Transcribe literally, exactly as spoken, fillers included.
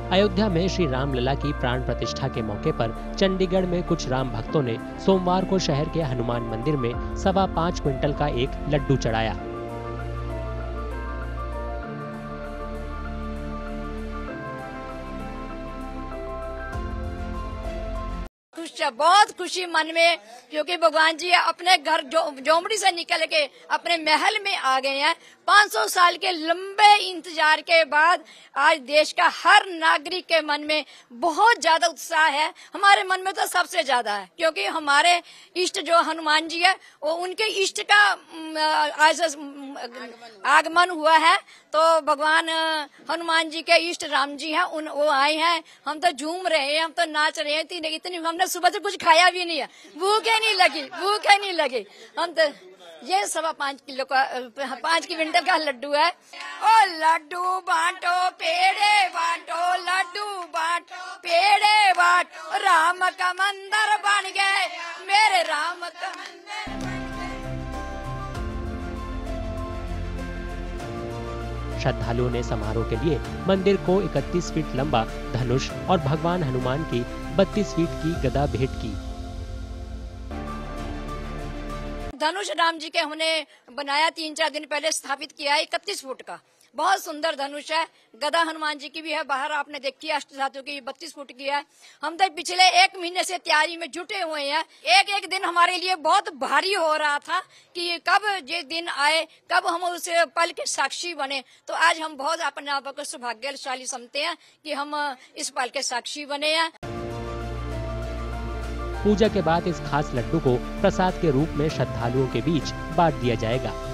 अयोध्या में श्री रामलला की प्राण प्रतिष्ठा के मौके पर चंडीगढ़ में कुछ राम भक्तों ने सोमवार को शहर के हनुमान मंदिर में सवा पाँच क्विंटल का एक लड्डू चढ़ाया। बहुत खुशी मन में, क्योंकि भगवान जी अपने घर झोंपड़ी से निकल के अपने महल में आ गए हैं। पाँच सौ साल के लंबे इंतजार के बाद आज देश का हर नागरिक के मन में बहुत ज्यादा उत्साह है। हमारे मन में तो सबसे ज्यादा है, क्योंकि हमारे इष्ट जो हनुमान जी है वो उनके इष्ट का आज आगमन हुआ है। तो भगवान हनुमान जी के इष्ट राम जी हैं, उन वो आए हैं। हम तो झूम रहे हैं, हम तो नाच रहे हैं। इतनी इतनी हमने सुबह से कुछ खाया भी नहीं है, भूखे नहीं लगी भूखे नहीं लगी हम तो। ये सवा पाँच किलो का पाँच क्विंटल का लड्डू है। ओ लड्डू बांटो पेड़े बांटो, लड्डू बांटो पेड़े बांटो, राम का मंदिर बन गए मेरे राम का मंदिर। श्रद्धालुओं ने समारोह के लिए मंदिर को इकतीस फीट लंबा धनुष और भगवान हनुमान की बत्तीस फीट की गदा भेंट की। धनुष राम जी के हमने बनाया, तीन चार दिन पहले स्थापित किया है, इकतीस फुट का बहुत सुंदर धनुष है। गदा हनुमान जी की भी है, बाहर आपने देखी है अष्ट धातु की, बत्तीस फुट की है। हम तो पिछले एक महीने से तैयारी में जुटे हुए हैं। एक एक दिन हमारे लिए बहुत भारी हो रहा था कि कब ये दिन आए, कब हम उस पल के साक्षी बने। तो आज हम बहुत अपने आप को सौभाग्यशाली समझते हैं कि हम इस पल के साक्षी बने हैं। पूजा के बाद इस खास लड्डू को प्रसाद के रूप में श्रद्धालुओं के बीच बांट दिया जाएगा।